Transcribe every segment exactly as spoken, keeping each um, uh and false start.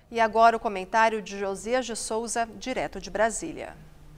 E agora o comentário de Josias de Souza, direto de Brasília.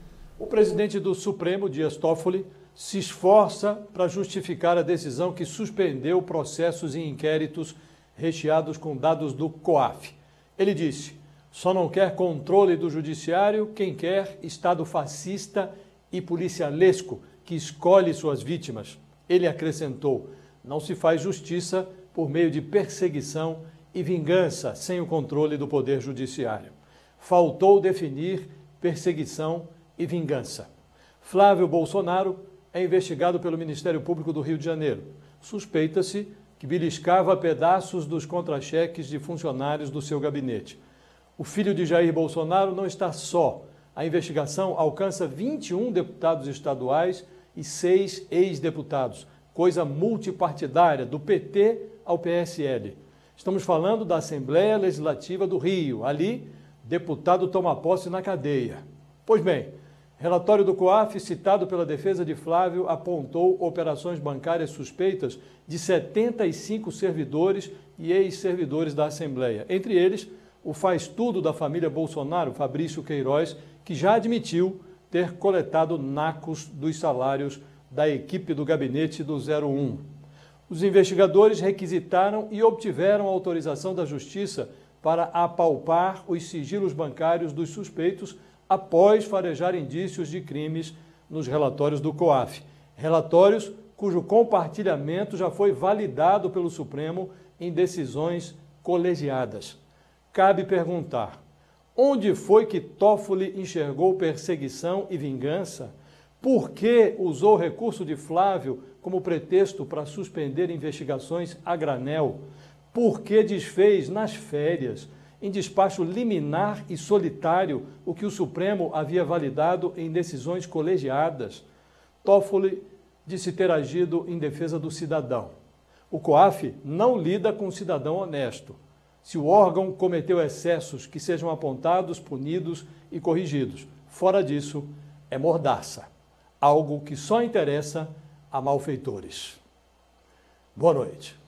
O presidente do Supremo, Dias Toffoli, se esforça para justificar a decisão que suspendeu processos e inquéritos recheados com dados do COAF. Ele disse: só não quer controle do judiciário quem quer Estado fascista e policialesco que escolhe suas vítimas. Ele acrescentou: não se faz justiça por meio de perseguição e vingança sem o controle do Poder Judiciário. Faltou definir perseguição e vingança. Flávio Bolsonaro é investigado pelo Ministério Público do Rio de Janeiro. Suspeita-se que beliscava pedaços dos contra-cheques de funcionários do seu gabinete. O filho de Jair Bolsonaro não está só. A investigação alcança vinte e um deputados estaduais e seis ex-deputados, coisa multipartidária, do P T ao P S L. Estamos falando da Assembleia Legislativa do Rio. Ali, deputado toma posse na cadeia. Pois bem, relatório do COAF, citado pela defesa de Flávio, apontou operações bancárias suspeitas de setenta e cinco servidores e ex-servidores da Assembleia. Entre eles, o faz-tudo da família Bolsonaro, Fabrício Queiroz, que já admitiu ter coletado nacos dos salários da equipe do gabinete do zero um. Os investigadores requisitaram e obtiveram autorização da Justiça para apalpar os sigilos bancários dos suspeitos após farejar indícios de crimes nos relatórios do COAF. Relatórios cujo compartilhamento já foi validado pelo Supremo em decisões colegiadas. Cabe perguntar: onde foi que Toffoli enxergou perseguição e vingança? Por que usou o recurso de Flávio como pretexto para suspender investigações a granel? Por que desfez nas férias, em despacho liminar e solitário, o que o Supremo havia validado em decisões colegiadas? Toffoli disse ter agido em defesa do cidadão. O COAF não lida com o cidadão honesto. Se o órgão cometeu excessos, que sejam apontados, punidos e corrigidos. Fora disso, é mordaça, algo que só interessa a malfeitores. Boa noite.